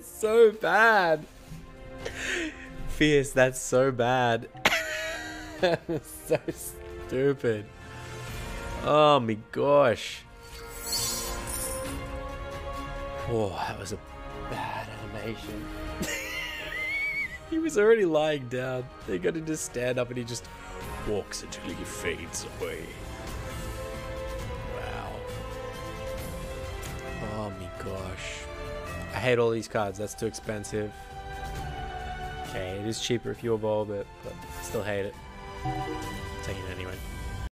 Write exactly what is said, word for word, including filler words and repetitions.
That's so bad. Fierce, that's so bad. So stupid. Oh my gosh. Oh, that was a bad animation. He was already lying down. They got to just stand up and he just walks until he fades away. Wow. Oh my gosh. I hate all these cards. That's too expensive. Okay, it is cheaper if you evolve it, but I still hate it. Taking it anyway.